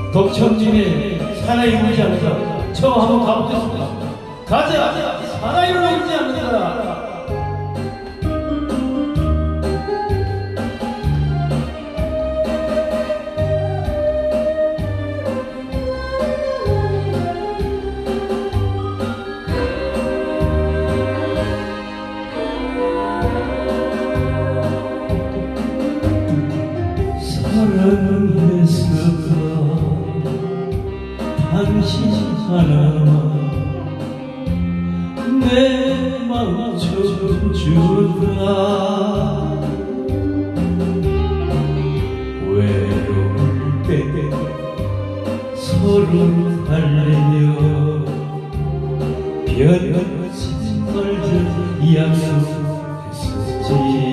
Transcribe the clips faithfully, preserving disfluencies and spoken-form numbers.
덕천진에 사나이 울지 않는다. 저 한번 가보겠습니다. 가자! 사나이를 울지 않는다. 사랑했었다 당신 하나만 내 마음 져주다 외로울 때 서로 달래며 변치 말자 약속했었지.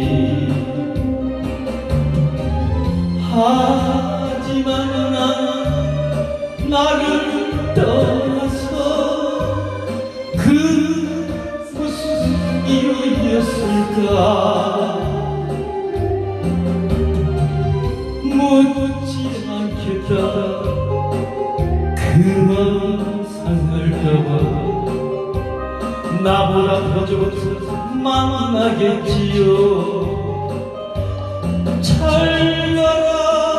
하지만 난 나를 떠나서 그 무슨 이유였을까 묻지 않겠다. 그만 상할까봐 나보다 더 좋은 만나겠지요. 잘 가라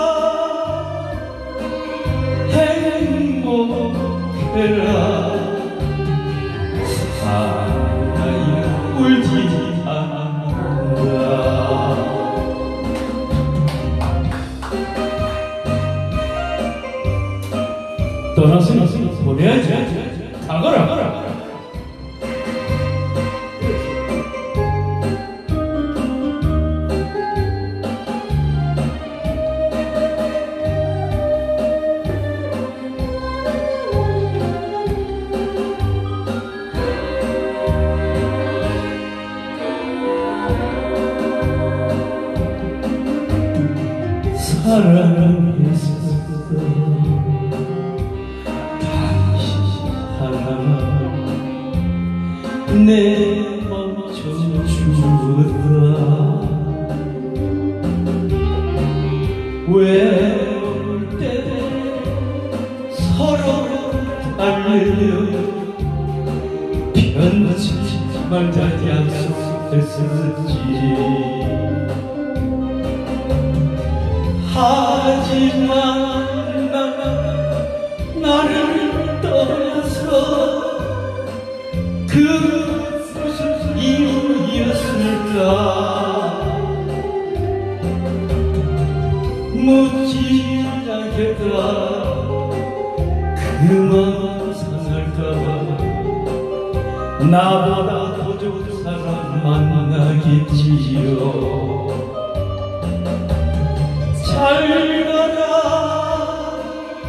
행복해라 사나이 울지 않는다. 떠났으니 보내야지. 가거라. 사랑했었다 당신 하나만 내 멈춰주었다. 외로울 때 서로 달래며 편지 말자 약속했었지. 하지만 난 나를 떠나서 그 무슨 이유였을까 묻지 않겠다. 그만 상할까봐 나보다 더 좋은 사람 만나겠지요. 잘 가라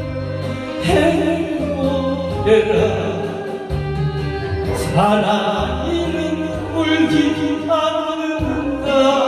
행복해라 사나이는 울지 않는다.